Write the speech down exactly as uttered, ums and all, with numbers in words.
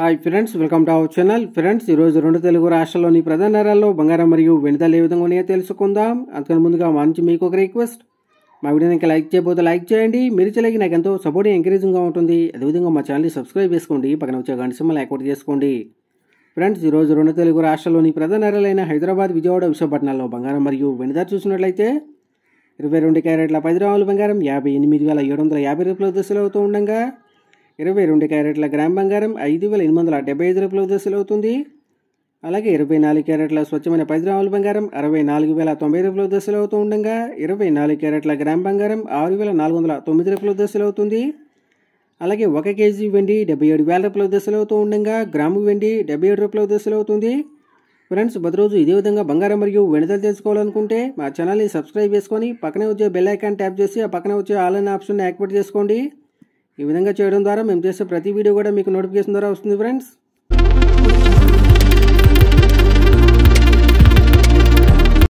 Hi friends, welcome to our channel. Friends, ఈరోజు రెండు తెలుగు రాష్ట్రాల్లోని ప్రధాన నగరాల్లో బంగారం మరియు వెండి ధరలు ఏ విధంగా ఉన్నాయో తెలుసుకుందాం. అంతకన్నా ముందుగా మా నుంచి మీకు ఒక రిక్వెస్ట్, మా వీడియోని ఇంకా లైక్ చేయకపోతే లైక్ చేయండి. మీరు చేయలేక నాకు ఎంతో సపోర్ట్ ఎంకరేజింగ్గా ఉంటుంది. అదేవిధంగా మా ఛానల్ని సబ్స్క్రైబ్ చేసుకోండి, పక్కన వచ్చే గంట సింబల్ యాక్టివేట్ చేసుకోండి. ఫ్రెండ్స్, ఈరోజు రెండు తెలుగు రాష్ట్రాల్లోని ప్రధాన నగరాలైన హైదరాబాద్, విజయవాడ, విశాఖపట్నాల్లో బంగారం మరియు వెండి ధర చూసినట్లయితే ఇరవై రెండు క్యారెట్ల పది గ్రాముల బంగారం యాభై ఎనిమిది వేల ఏడు వందల యాభై రూపాయల దశలు అవుతూ ఉండగా ఇరవై రెండు క్యారెట్ల గ్రామ్ బంగారం ఐదు వేల ఎనిమిది వందల డెబ్బై ఐదు రూపాయల దశలు అవుతుంది. అలాగే ఇరవై నాలుగు క్యారెట్ల స్వచ్ఛమైన పది గ్రాముల బంగారం అరవై నాలుగు వేల తొంభై రూపాయల దశలు అవుతూ ఉండగా ఇరవై నాలుగు క్యారెట్ల గ్రామ్ బంగారం ఆరు వేల నాలుగు వందల తొమ్మిది రూపాయల దశలు అవుతుంది. అలాగే ఒక కేజీ వెండి డెబ్బై ఏడు వేల రూపాయల దశలు అవుతూ ఉండగా గ్రాము వెండి డెబ్బై ఏడు రూపాయల దశలు అవుతుంది. ఫ్రెండ్స్, ప్రతిరోజు ఇదే విధంగా బంగారం మరియు వెండి ధరలు తెలుసుకోవాలనుకుంటే మా ఛానల్ని సబ్స్క్రైబ్ చేసుకొని పక్కనే వచ్చే బెల్ ఐకాన్ ట్యాప్ చేసి ఆ పక్కనే వచ్చే ఆల్ అనే ఆప్షన్ యాక్టివేట్ చేసుకోండి. ఈ విధంగా చేయడం ద్వారా మేము చేసే ప్రతి వీడియో కూడా మీకు నోటిఫికేషన్ ద్వారా వస్తుంది. ఫ్రెండ్స్.